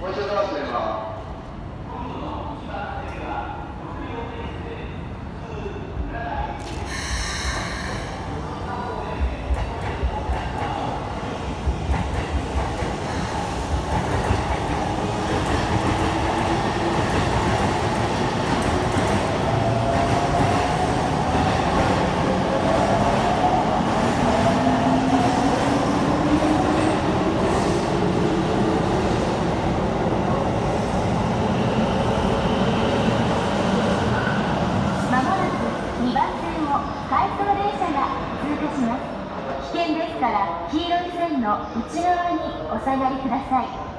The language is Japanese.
もう一度ますね、今。 回送電車が通過します。危険ですから黄色い線の内側にお下がりください。